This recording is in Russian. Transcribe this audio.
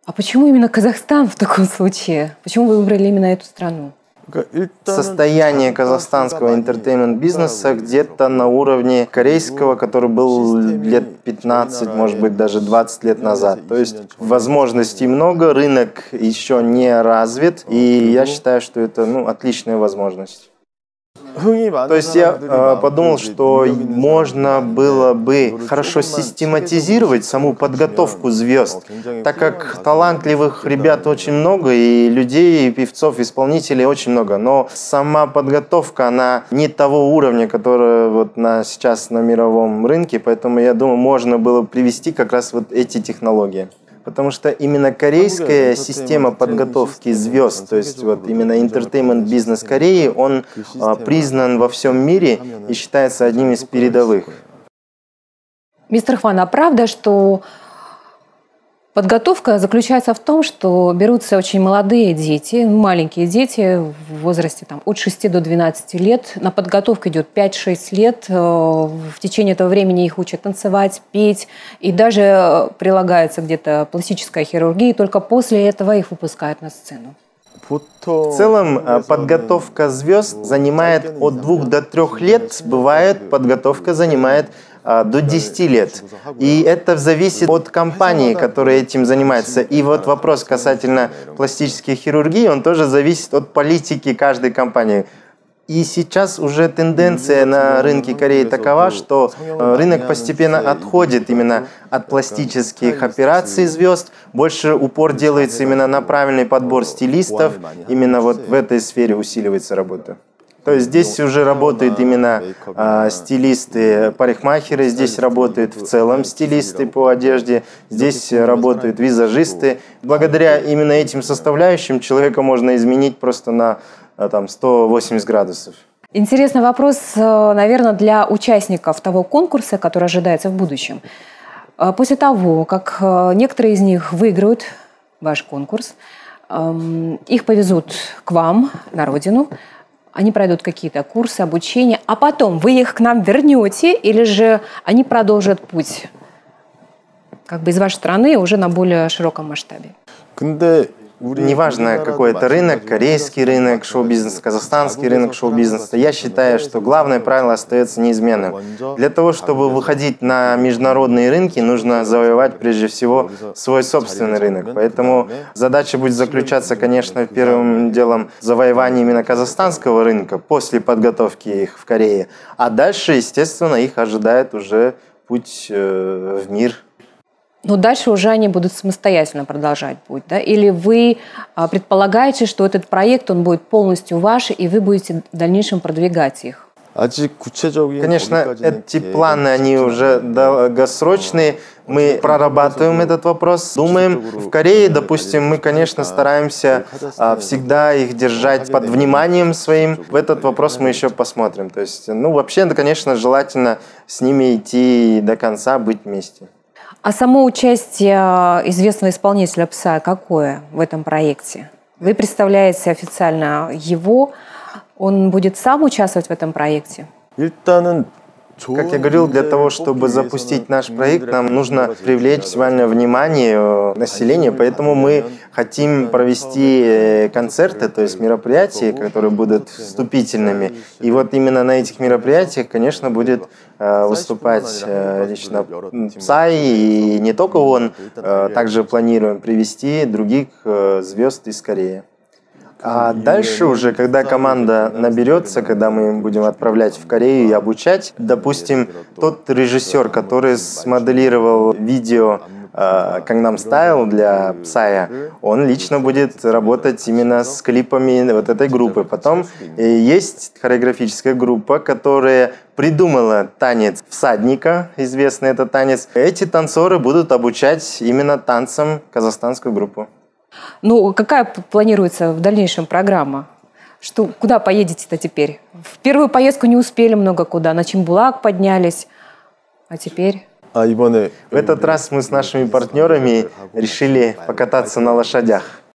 А почему именно Казахстан в таком случае? Почему вы выбрали именно эту страну? Состояние казахстанского интертеймент-бизнеса где-то на уровне корейского, который был лет 15, может быть, даже 20 лет назад. То есть возможностей много, рынок еще не развит, и я считаю, что это отличная возможность. То есть я подумал, что можно было бы хорошо систематизировать саму подготовку звезд, так как талантливых ребят очень много, и людей, и певцов, исполнителей очень много, но сама подготовка, она не того уровня, который сейчас на мировом рынке, поэтому я думаю, можно было привести как раз эти технологии. Потому что именно корейская система подготовки звезд, то есть именно интертеймент-бизнес Кореи, он признан во всем мире и считается одним из передовых. Мистер Хван, а правда, что подготовка заключается в том, что берутся очень молодые дети, маленькие дети в возрасте от 6 до 12 лет. На подготовку идет 5-6 лет. В течение этого времени их учат танцевать, петь. И даже прилагается где-то пластическая хирургия. И только после этого их выпускают на сцену. В целом подготовка звезд занимает от 2 до 3 лет. Бывает, подготовка занимает до 10 лет. И это зависит от компании, которая этим занимается. И вопрос касательно пластической хирургии, он тоже зависит от политики каждой компании. И сейчас уже тенденция на рынке Кореи такова, что рынок постепенно отходит именно от пластических операций звезд. Больше упор делается именно на правильный подбор стилистов. Именно в этой сфере усиливается работа. То есть здесь уже работают именно стилисты, парикмахеры, здесь работают в целом стилисты по одежде, здесь работают визажисты. Благодаря именно этим составляющим человека можно изменить просто на 180 градусов. Интересный вопрос, наверное, для участников того конкурса, который ожидается в будущем. После того, как некоторые из них выиграют ваш конкурс, их повезут к вам на родину, они пройдут какие-то курсы, обучение, а потом вы их к нам вернете, или же они продолжат путь из вашей страны уже на более широком масштабе? Неважно, какой это рынок, корейский рынок шоу-бизнеса, казахстанский рынок шоу-бизнеса, я считаю, что главное правило остается неизменным. Для того, чтобы выходить на международные рынки, нужно завоевать прежде всего свой собственный рынок. Поэтому задача будет заключаться, конечно, первым делом в завоевании именно казахстанского рынка после подготовки их в Корее. А дальше, естественно, их ожидает уже путь в мир. Но дальше уже они будут самостоятельно продолжать путь, да? Или вы предполагаете, что этот проект, он будет полностью ваш, и вы будете в дальнейшем продвигать их? Конечно, эти планы, они уже долгосрочные. Мы прорабатываем этот вопрос, думаем. В Корее, допустим, мы, конечно, стараемся всегда их держать под вниманием своим. В этот вопрос мы еще посмотрим. То есть, вообще, конечно, желательно с ними идти до конца, быть вместе. А само участие известного исполнителя Psy какое в этом проекте? Вы представляете официально его? Он будет сам участвовать в этом проекте? Как я говорил, для того, чтобы запустить наш проект, нам нужно привлечь максимальное внимание населения, поэтому мы хотим провести концерты, то есть мероприятия, которые будут вступительными. И именно на этих мероприятиях, конечно, будет выступать лично Psy, и не только он, также планируем привести других звезд из Кореи. А дальше уже, когда команда наберется, когда мы будем отправлять в Корею и обучать, допустим, тот режиссер, который смоделировал видео Gangnam Style для Psy, он лично будет работать именно с клипами этой группы. Потом есть хореографическая группа, которая придумала танец всадника, известный этот танец. Эти танцоры будут обучать именно танцам казахстанскую группу. Какая планируется в дальнейшем программа? Куда поедете-то теперь? В первую поездку не успели много куда, на Чембулак поднялись, а теперь? В этот раз мы с нашими партнерами решили покататься на лошадях.